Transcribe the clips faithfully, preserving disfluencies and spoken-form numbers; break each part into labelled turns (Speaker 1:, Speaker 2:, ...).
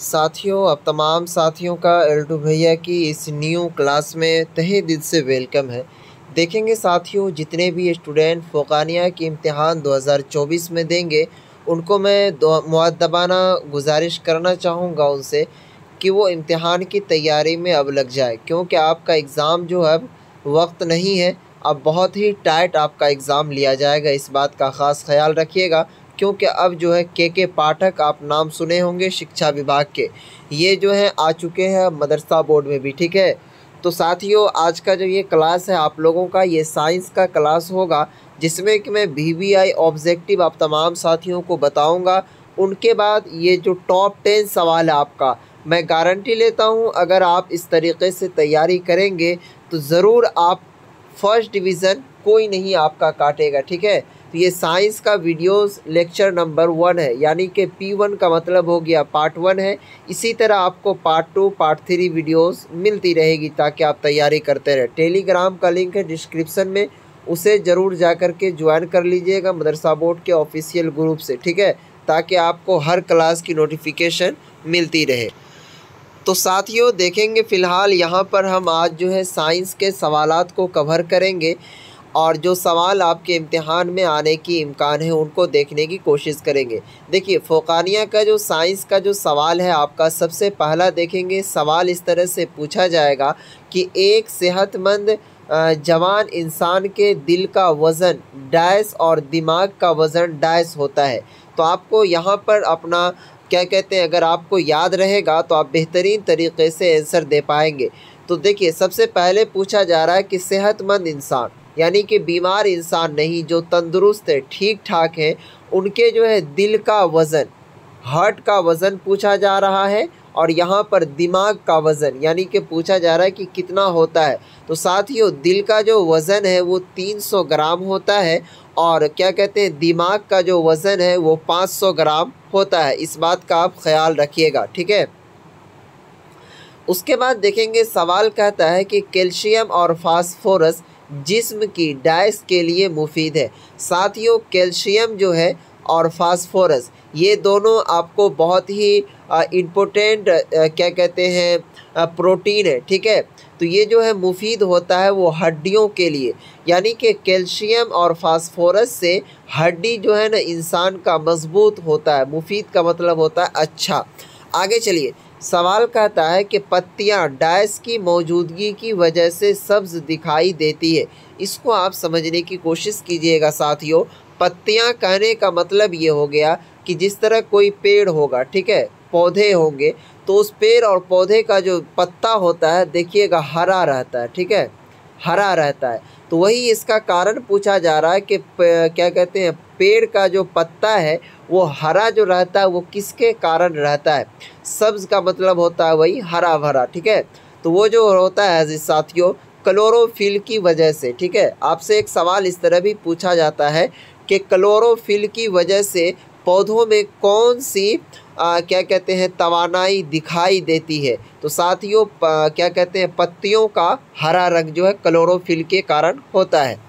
Speaker 1: साथियों, अब तमाम साथियों का एल्टू भैया की इस न्यू क्लास में तहे दिल से वेलकम है। देखेंगे साथियों, जितने भी स्टूडेंट फ़ोक़ानिया की इम्तिहान दो हज़ार चौबीस में देंगे, उनको मैं दो मुअद्दबाना गुज़ारिश करना चाहूँगा उनसे कि वो इम्तिहान की तैयारी में अब लग जाए, क्योंकि आपका एग्ज़ाम जो है अब वक्त नहीं है, अब बहुत ही टाइट आपका एग्ज़ाम लिया जाएगा। इस बात का ख़ास ख़याल रखिएगा, क्योंकि अब जो है के के पाठक आप नाम सुने होंगे शिक्षा विभाग के, ये जो है आ चुके हैं मदरसा बोर्ड में भी, ठीक है। तो साथियों, आज का जो ये क्लास है आप लोगों का, ये साइंस का क्लास होगा, जिसमें कि मैं वी वी आई ऑब्जेक्टिव आप तमाम साथियों को बताऊंगा। उनके बाद ये जो टॉप टेन सवाल है आपका, मैं गारंटी लेता हूं अगर आप इस तरीके से तैयारी करेंगे तो ज़रूर आप फर्स्ट डिवीज़न कोई नहीं आपका काटेगा, ठीक है। तो ये साइंस का वीडियोस लेक्चर नंबर वन है, यानी कि पी वन का मतलब हो गया पार्ट वन है। इसी तरह आपको part two part three videos मिलती रहेगी ताकि आप तैयारी करते रहें। टेलीग्राम का लिंक है डिस्क्रिप्शन में, उसे ज़रूर जा कर के ज्वाइन कर लीजिएगा मदरसा बोर्ड के ऑफिशियल ग्रुप से, ठीक है, ताकि आपको हर क्लास की नोटिफिकेशन मिलती रहे। तो साथियों, देखेंगे फ़िलहाल यहाँ पर हम आज जो है साइंस के सवालात को कवर करेंगे और जो सवाल आपके इम्तिहान में आने की इम्कान है उनको देखने की कोशिश करेंगे। देखिए, फ़ोक़ानिया का जो साइंस का जो सवाल है आपका, सबसे पहला देखेंगे सवाल इस तरह से पूछा जाएगा कि एक सेहतमंद जवान इंसान के दिल का वज़न डैश और दिमाग का वज़न डैश होता है। तो आपको यहाँ पर अपना क्या कहते हैं, अगर आपको याद रहेगा तो आप बेहतरीन तरीके से आंसर दे पाएंगे। तो देखिए, सबसे पहले पूछा जा रहा है कि सेहतमंद इंसान, यानी कि बीमार इंसान नहीं, जो तंदुरुस्त है, ठीक ठाक है, उनके जो है दिल का वज़न, हार्ट का वज़न पूछा जा रहा है, और यहाँ पर दिमाग का वज़न यानी कि पूछा जा रहा है कि कितना होता है। तो साथियों, दिल का जो वज़न है वो तीन सौ ग्राम होता है, और क्या कहते हैं, दिमाग का जो वज़न है वो पाँच सौ ग्राम होता है। इस बात का आप ख्याल रखिएगा, ठीक है। उसके बाद देखेंगे सवाल कहता है कि कैल्शियम और फास्फोरस जिस्म की डैश के लिए मुफीद है। साथियों, कैल्शियम जो है और फास्फोरस, ये दोनों आपको बहुत ही इम्पोर्टेंट क्या कहते हैं प्रोटीन है, ठीक है। तो ये जो है मुफीद होता है वो हड्डियों के लिए, यानी कि कैल्शियम और फास्फोरस से हड्डी जो है ना इंसान का मजबूत होता है। मुफीद का मतलब होता है अच्छा। आगे चलिए, सवाल कहता है कि पत्तियां डैश की मौजूदगी की वजह से सब्ज़ दिखाई देती है। इसको आप समझने की कोशिश कीजिएगा साथियों। पत्तियां कहने का मतलब ये हो गया कि जिस तरह कोई पेड़ होगा, ठीक है, पौधे होंगे, तो उस पेड़ और पौधे का जो पत्ता होता है देखिएगा हरा रहता है, ठीक है, हरा रहता है। तो वही इसका कारण पूछा जा रहा है कि क्या कहते हैं, पेड़ का जो पत्ता है वो हरा जो रहता है वो किसके कारण रहता है। सब्ज़ का मतलब होता है वही हरा भरा, ठीक है। तो वो जो होता है अजीज साथियों, क्लोरोफिल की वजह से, ठीक है। आपसे एक सवाल इस तरह भी पूछा जाता है कि क्लोरोफिल की वजह से पौधों में कौन सी आ, क्या कहते हैं तवानाई दिखाई देती है। तो साथियों, क्या कहते हैं, पत्तियों का हरा रंग जो है क्लोरोफिल के कारण होता है।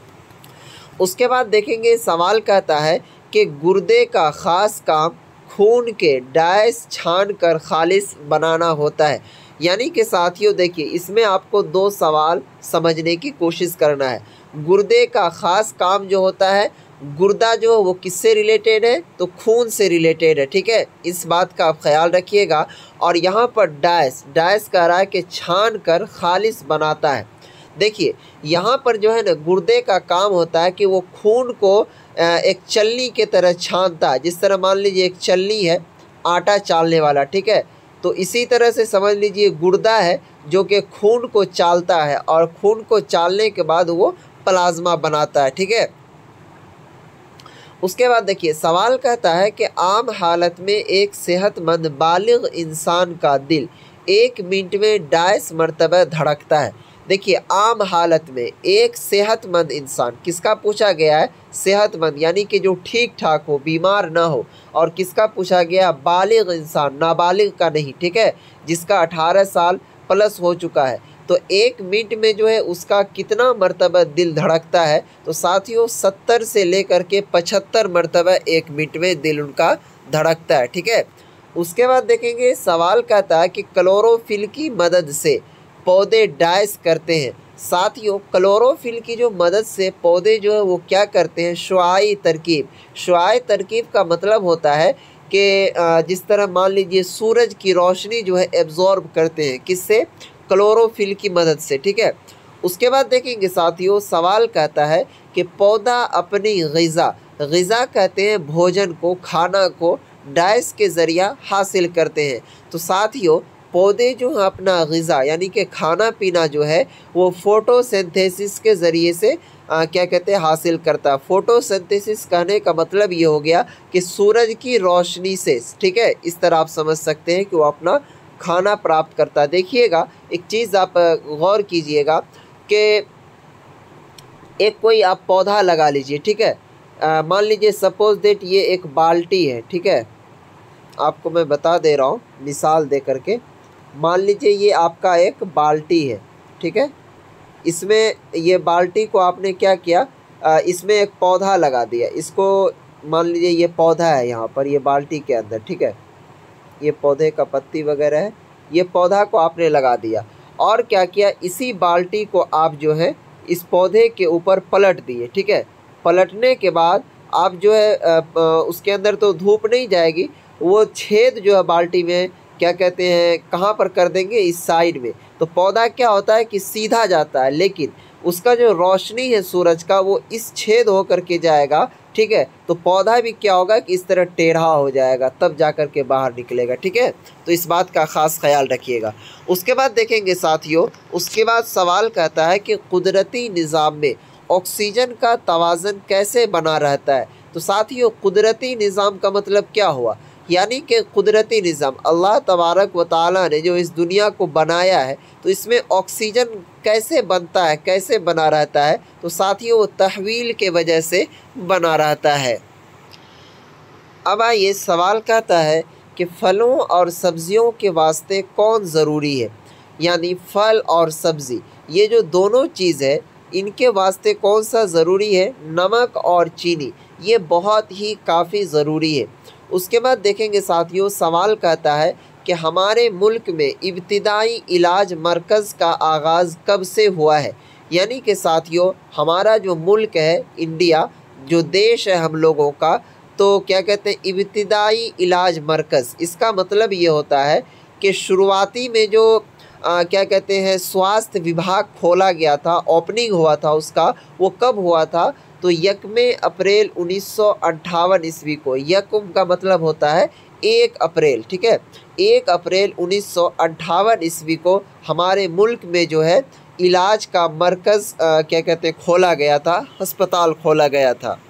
Speaker 1: उसके बाद देखेंगे सवाल कहता है कि गुर्दे का ख़ास काम खून के डैश छान कर खालिस बनाना होता है। यानी कि साथियों देखिए, इसमें आपको दो सवाल समझने की कोशिश करना है। गुर्दे का ख़ास काम जो होता है, गुर्दा जो है वो किससे रिलेटेड है, तो खून से रिलेटेड है, ठीक है। इस बात का आप ख्याल रखिएगा। और यहाँ पर डैश डैश कह रहा है कि छान कर खालिस बनाता है। देखिए, यहाँ पर जो है ना गुर्दे का काम होता है कि वो खून को एक चलनी के तरह छानता है। जिस तरह मान लीजिए एक चलनी है आटा चालने वाला, ठीक है, तो इसी तरह से समझ लीजिए गुर्दा है जो कि खून को चालता है, और खून को चालने के बाद वो प्लाज्मा बनाता है, ठीक है। उसके बाद देखिए, सवाल कहता है कि आम हालत में एक सेहतमंद बालिग इंसान का दिल एक मिनट में डैश मरतबा धड़कता है। देखिए, आम हालत में एक सेहतमंद इंसान, किसका पूछा गया है, सेहतमंद यानी कि जो ठीक ठाक हो, बीमार ना हो, और किसका पूछा गया, बालिग इंसान, नाबालिग का नहीं, ठीक है, जिसका अठारह साल प्लस हो चुका है। तो एक मिनट में जो है उसका कितना मरतबा दिल धड़कता है, तो साथियों सत्तर से लेकर के पचहत्तर मरतबा एक मिनट में दिल उनका धड़कता है, ठीक है। उसके बाद देखेंगे सवाल कहता है कि क्लोरोफिल की मदद से पौधे डाइस करते हैं। साथियों, क्लोरोफिल की जो मदद से पौधे जो है वो क्या करते हैं, शुआई तरकीब। शुआई तरकीब का मतलब होता है कि जिस तरह मान लीजिए सूरज की रोशनी जो है एब्जॉर्ब करते हैं, किससे, क्लोरोफिल की मदद से, ठीक है। उसके बाद देखेंगे साथियों सवाल कहता है कि पौधा अपनी ग़िज़ा, ग़िज़ा कहते हैं भोजन को, खाना को डाइस के ज़रिया हासिल करते हैं। तो साथियों पौधे जो हैं अपना ग़िज़ा यानी कि खाना पीना जो है वो फ़ोटोसिंथेसिस के ज़रिए से आ, क्या कहते हैं हासिल करता है। फ़ोटोसिंथेसिस कहने का मतलब ये हो गया कि सूरज की रोशनी से, ठीक है, इस तरह आप समझ सकते हैं कि वो अपना खाना प्राप्त करता है। देखिएगा एक चीज़ आप गौर कीजिएगा कि एक कोई आप पौधा लगा लीजिए, ठीक है। मान लीजिए सपोज़ दैट ये एक बाल्टी है, ठीक है, आपको मैं बता दे रहा हूँ मिसाल दे करके। मान लीजिए ये आपका एक बाल्टी है, ठीक है। इसमें ये बाल्टी को आपने क्या किया, आ, इसमें एक पौधा लगा दिया। इसको मान लीजिए ये पौधा है यहाँ पर, ये बाल्टी के अंदर, ठीक है, ये पौधे का पत्ती वगैरह है। ये पौधा को आपने लगा दिया और क्या किया, इसी बाल्टी को आप जो है इस पौधे के ऊपर पलट दिए, ठीक है। पलटने के बाद आप जो है आ, उसके अंदर तो धूप नहीं जाएगी, वो छेद जो है बाल्टी में क्या कहते हैं कहाँ पर कर देंगे, इस साइड में। तो पौधा क्या होता है कि सीधा जाता है, लेकिन उसका जो रोशनी है सूरज का वो इस छेद होकर के जाएगा, ठीक है। तो पौधा भी क्या होगा कि इस तरह टेढ़ा हो जाएगा, तब जा कर के बाहर निकलेगा, ठीक है। तो इस बात का ख़ास ख्याल रखिएगा। उसके बाद देखेंगे साथियों, उसके बाद सवाल कहता है कि कुदरती निज़ाम में ऑक्सीजन का तवाज़न कैसे बना रहता है। तो साथियों कुदरती निज़ाम का मतलब क्या हुआ, यानी कि कुदरती निज़ाम अल्लाह तबारक व तआला ने जो इस दुनिया को बनाया है तो इसमें ऑक्सीजन कैसे बनता है, कैसे बना रहता है। तो साथियों वो तहवील के वजह से बना रहता है। अब आइए सवाल कहता है कि फलों और सब्ज़ियों के वास्ते कौन ज़रूरी है, यानी फल और सब्ज़ी ये जो दोनों चीज़ है इनके वास्ते कौन सा ज़रूरी है। नमक और चीनी ये बहुत ही काफ़ी ज़रूरी है। उसके बाद देखेंगे साथियों सवाल कहता है कि हमारे मुल्क में इब्तिदाई इलाज मरकज़ का आगाज़ कब से हुआ है। यानी कि साथियों हमारा जो मुल्क है इंडिया, जो देश है हम लोगों का, तो क्या कहते हैं इब्तिदाई इलाज मरकज़, इसका मतलब ये होता है कि शुरुआती में जो आ, क्या कहते हैं स्वास्थ्य विभाग खोला गया था, ओपनिंग हुआ था उसका, वो कब हुआ था, तो यकम अप्रैल उन्नीस सौ अट्ठावन ईस्वी को। यकम का मतलब होता है एक अप्रैल, ठीक है। एक अप्रैल उन्नीस सौ अट्ठावन ईस्वी को हमारे मुल्क में जो है इलाज का मरकज़ क्या कहते हैं खोला गया था, अस्पताल खोला गया था।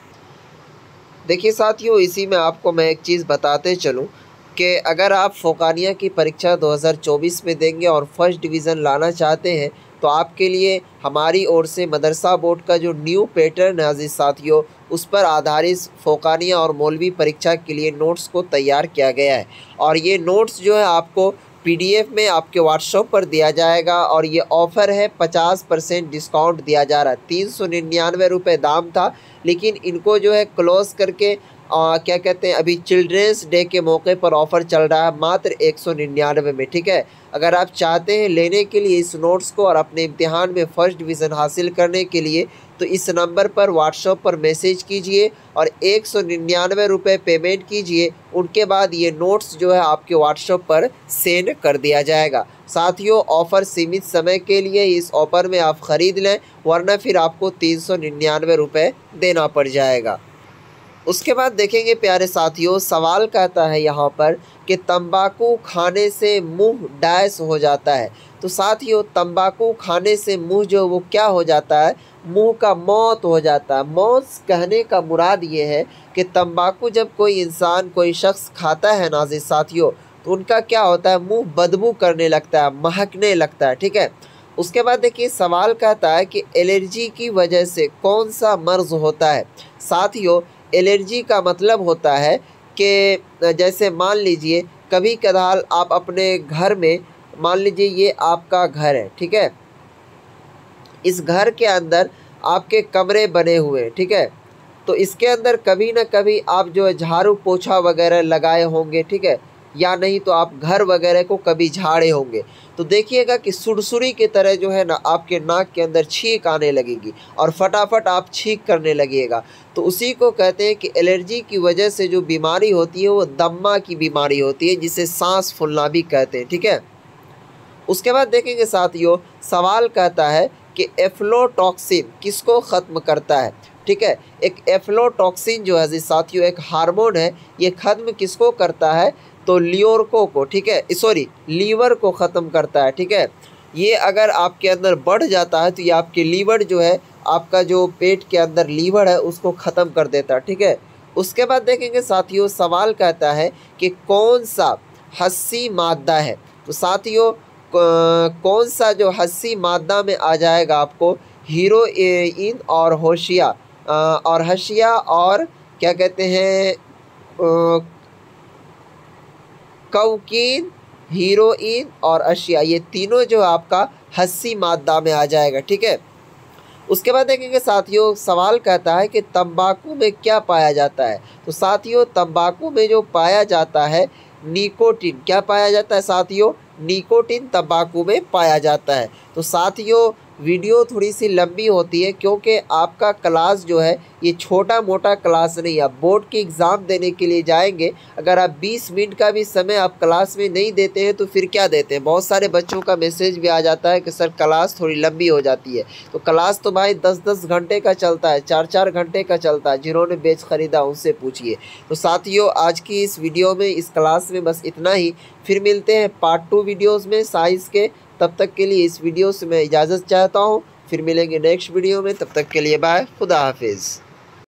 Speaker 1: देखिए साथियों इसी में आपको मैं एक चीज़ बताते चलूँ कि अगर आप फ़ौक़ानिया की परीक्षा दो हज़ार चौबीस में देंगे और फर्स्ट डिवीज़न लाना चाहते हैं तो आपके लिए हमारी ओर से मदरसा बोर्ड का जो न्यू पैटर्न है अज़ीज़ साथियों, उस पर आधारित फ़ौक़ानिया और मौलवी परीक्षा के लिए नोट्स को तैयार किया गया है। और ये नोट्स जो है आपको पीडीएफ में आपके व्हाट्सएप पर दिया जाएगा और ये ऑफ़र है, पचास परसेंट डिस्काउंट दिया जा रहा है। तीन सौ निन्यानवे रुपये दाम था, लेकिन इनको जो है क्लोज़ करके आ, क्या कहते हैं अभी चिल्ड्रेंस डे के मौके पर ऑफ़र चल रहा है मात्र एक सौ निन्यानवे में, ठीक है। अगर आप चाहते हैं लेने के लिए इस नोट्स को और अपने इम्तिहान में फ़र्स्ट डिवीज़न हासिल करने के लिए तो इस नंबर पर व्हाट्सएप पर मैसेज कीजिए और एक सौ निन्यानवे रुपये पेमेंट कीजिए। उनके बाद ये नोट्स जो है आपके व्हाट्सएप पर सेंड कर दिया जाएगा। साथियों ऑफ़र सीमित समय के लिए, इस ऑफ़र में आप ख़रीद लें वरना फिर आपको तीन सौ निन्यानवे रुपये देना पड़ जाएगा। उसके बाद देखेंगे प्यारे साथियों सवाल कहता है यहाँ पर कि तंबाकू खाने से मुंह डैश हो जाता है। तो साथियों तंबाकू खाने से मुंह जो वो क्या हो जाता है, मुंह का मौत हो जाता है। मौत कहने का मुराद ये है कि तंबाकू जब कोई इंसान कोई शख्स खाता है नाज़िज़ साथियों तो उनका क्या होता है, मुंह बदबू करने लगता है, महकने लगता है, ठीक है। उसके बाद देखिए सवाल कहता है कि एलर्जी की वजह से कौन सा मर्ज़ होता है। साथियों एलर्जी का मतलब होता है कि जैसे मान लीजिए कभी कदार आप अपने घर में, मान लीजिए ये आपका घर है, ठीक है, इस घर के अंदर आपके कमरे बने हुए हैं, ठीक है। तो इसके अंदर कभी ना कभी आप जो है झाड़ू पोछा वगैरह लगाए होंगे, ठीक है, या नहीं तो आप घर वगैरह को कभी झाड़े होंगे तो देखिएगा कि सुरसुरी की तरह जो है ना आपके नाक के अंदर छींक आने लगेगी और फटाफट आप छींक करने लगिएगा। तो उसी को कहते हैं कि एलर्जी की वजह से जो बीमारी होती है वो दम्मा की बीमारी होती है, जिसे सांस फूलना भी कहते हैं। ठीक है, उसके बाद देखेंगे साथियों, सवाल कहता है कि एफ्लोटॉक्सिन किसको ख़त्म करता है। ठीक है, एक एफ्लोटॉक्सिन जो है साथियों एक हार्मोन है, ये ख़त्म किसको करता है तो लियोरको को, ठीक है, सॉरी लीवर को ख़त्म करता है। ठीक है, ये अगर आपके अंदर बढ़ जाता है तो ये आपके लीवर जो है, आपका जो पेट के अंदर लीवर है उसको ख़त्म कर देता है। ठीक है, उसके बाद देखेंगे साथियों, सवाल कहता है कि कौन सा हस्सी मादा है। तो साथियों कौन सा जो हस्सी मादा में आ जाएगा आपको, हीरोइन और होशिया और हशिया और क्या कहते हैं कोकीन, हीरोइन और अशिया, ये तीनों जो आपका हस्सी मादा में आ जाएगा। ठीक है, उसके बाद देखेंगे साथियों, सवाल कहता है कि तंबाकू में क्या पाया जाता है। तो साथियों तंबाकू में जो पाया जाता है निकोटीन, क्या पाया जाता है साथियों, निकोटीन तंबाकू में पाया जाता है। तो साथियों वीडियो थोड़ी सी लंबी होती है क्योंकि आपका क्लास जो है ये छोटा मोटा क्लास नहीं है। आप बोर्ड के एग्ज़ाम देने के लिए जाएंगे, अगर आप बीस मिनट का भी समय आप क्लास में नहीं देते हैं तो फिर क्या देते हैं। बहुत सारे बच्चों का मैसेज भी आ जाता है कि सर क्लास थोड़ी लंबी हो जाती है। तो क्लास तो भाई दस दस घंटे का चलता है, चार चार घंटे का चलता है। जिन्होंने बैच ख़रीदा उनसे पूछिए। तो साथियों आज की इस वीडियो में, इस क्लास में बस इतना ही। फिर मिलते हैं पार्ट टू वीडियोज़ में साइंस के। तब तक के लिए इस वीडियो से मैं इजाज़त चाहता हूँ। फिर मिलेंगे नेक्स्ट वीडियो में, तब तक के लिए बाय, खुदा हाफिज़।